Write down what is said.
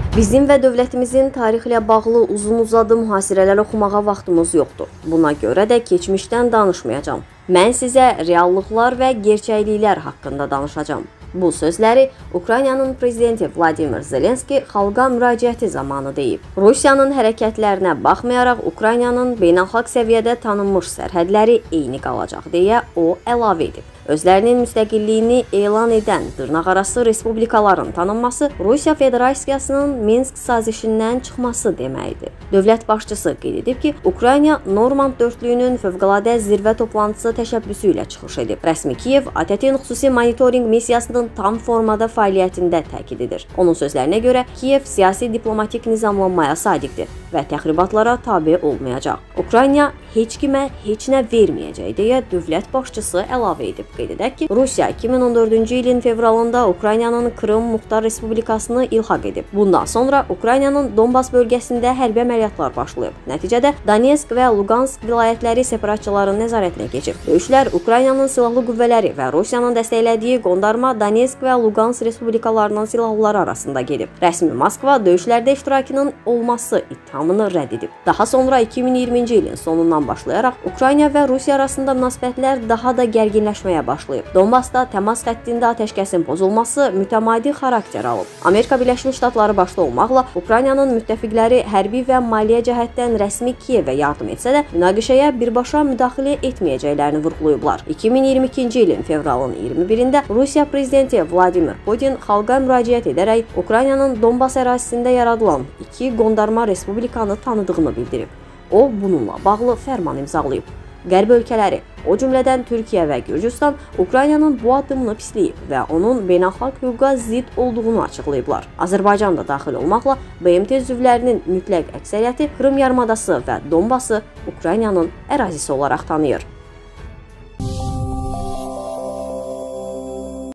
Bizim və dövlətimizin tarixlə bağlı uzun-uzadı mühasirələr oxumağa vaxtımız yoxdur. Buna görə də keçmişdən danışmayacağam. Mən sizə reallıqlar və gerçəkliklər haqqında danışacağam. Bu sözləri Ukraynanın prezidenti Vladimir Zelenski xalqa müraciəti zamanı deyib. Rusiyanın hərəkətlərinə baxmayaraq Ukraynanın beynəlxalq səviyyədə tanınmış sərhədləri eyni qalacaq deyə o əlavə edib. Özlərinin müstəqilliyini elan edən dırnaqarası respublikaların tanınması Rusiya Federasiyasının Minsk sazişindən çıxması deməkdir. Dövlət başçısı qeyd edib ki, Ukrayna Normand dörtlüyünün fövqəladə zirvə toplantısı təşəbbüsü ilə çıxış edib. Rəsmi Kiyev ATƏT-in xüsusi monitorinq missiyasının tam formada fəaliyyətində təkid edir. Onun sözlərinə görə Kiyev siyasi diplomatik nizamlanmaya sadiqdir və təxribatlara tabe olmayacaq. Ukrayna heç kimə heç nə verməyəcək deyə dövlət başçısı əlavə edib. Qeyd edək ki, Rusiya 2014-cü ilin fevralında Ukraynanın Krım Muxtar Respublikasını ilhaq edib. Bundan sonra Ukraynanın Donbas bölgəsində hərbi əməliyyatlar başlayıb. Nəticədə Donetsk və Lugansk vilayətləri separatçıların nəzarətinə keçib. Döyüşlər Ukraynanın silahlı qüvvələri və Rusiyanın dəstəklədiyi qondarma Donetsk və Lugansk respublikalarının silahlıları arasında gedib. Rəsmi Moskva döyüşlərdə iştirakının olması ittihamını rədd edib. Daha sonra 2020-ci ilin sonundan başlayaraq Ukrayna və Rusiya arasında münasibətlər daha da gərginləşməyə başlayıb. Donbasda təmas xəttində atəşkəsin pozulması mütəmadi xarakter alıb. Amerika Birləşmiş Ştatları başda olmaqla Ukraynanın müttəfiqləri hərbi və maliyyə cəhətdən rəsmi Kiyevə yardım etsə də, münaqişəyə birbaşa müdaxilə etməyəcəklərini vurğulayıblar. 2022-ci ilin fevralın 21-də Rusiya prezidenti Vladimir Putin xalqa müraciət edərək Ukraynanın Donbas ərazisində yaradılan iki qondarma respublikanı tanıdığını bildirib. O, bununla bağlı fərman imzalayıb. Qərb ölkələri, o cümlədən Türkiyə və Gürcüstan Ukraynanın bu addımını pisləyib və onun beynəlxalq hüquqa zidd olduğunu açıqlayıblar. Azərbaycan da daxil olmaqla BMT üzvlərinin mütləq əksəriyyəti Krım yarımadası və Donbası Ukraynanın ərazisi olaraq tanıyır.